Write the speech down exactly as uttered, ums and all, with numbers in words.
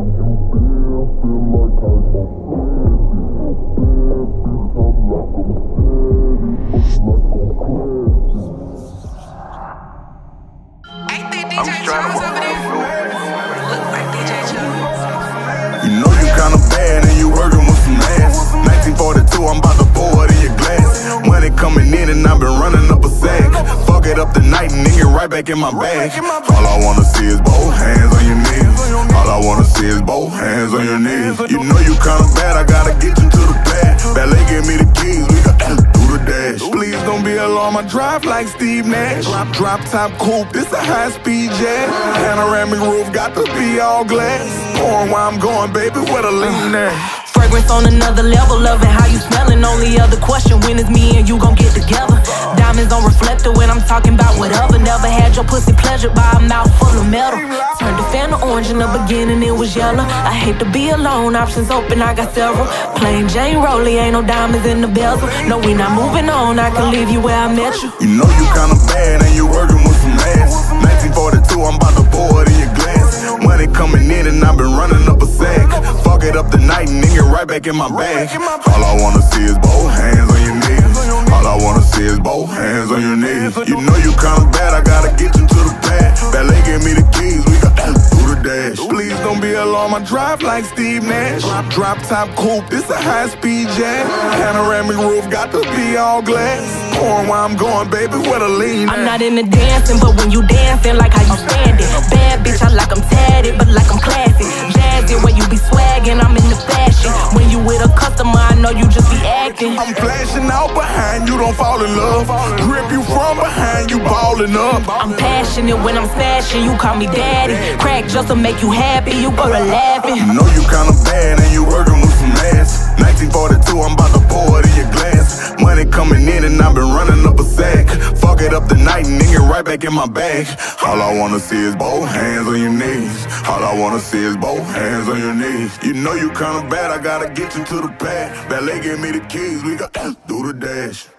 You know you kinda bad and you working with some ass. nineteen forty-two, I'm about to pour it in your glass. Money coming in and I've been running up a sack. Fuck it up tonight and it right back in my bag. All I wanna see is both hands on your knees. All I wanna see is both hands on your knees. You know you kinda bad, I gotta get you to the pad. Valet give me the keys, we got do the dash. Please don't be alarmed, I drive like Steve Nash. Drop, drop top coupe, this a high speed jet. Panoramic roof, got to be all glass. Pouring where I'm going, baby, where the lean at? Fragrance on another level, loving how you smelling. Only other question, when is me and you gon' get together? Diamonds on reflector when I'm talking about whatever. Never had your pussy pleasured by a mouth full of metal. Turned the fan to orange in the beginning, it was yellow. I hate to be alone, options open, I got several. Plain Jane Rollie, ain't no diamonds in the bezel. No, we not moving on, I can leave you where I met you. You know you kinda bad and you working with some ass. nineteen forty-two, I'm about to pour it in your glass. Money coming in and I've been running up a sack. Fuck it up tonight and it right back in my bag. All I wanna see is both hands on your knees. All I wanna see is both hands on your knees. You know you kinda bad, I gotta get you to the pad. Valet give me the keys, we got do the dash. Please don't be alarmed, I drive like Steve Nash. Drop, drop top coupe, this a high speed jet. Panoramic roof, got to be all glass. Pouring where I'm going, baby, where the lean at? I'm not into dancing, but when you dancing, like how you standing. Bad bitch, I like I'm tatted, but like I'm classy. Jazzy, where you be swagging, I'm in the fashion. When you with a customer, I know you just be acting. I'm flashing out behind you, don't fall in love. Grip you from behind, you ballin' up. I'm passionate when I'm smashing, you call me daddy. Crack just to make you happy, you go to laughing. You know you kinda bad and you working with some ass. nineteen forty-two, I'm about to pour it in your glass. Money coming in and I've been running up a sack. Fuck it up tonight and it right back in my bag. All I wanna see is both hands on your knees. All I wanna see is both hands on your knees. You know you kinda bad, I gotta get you to the pad. Valet give me the keys, we got do the dash.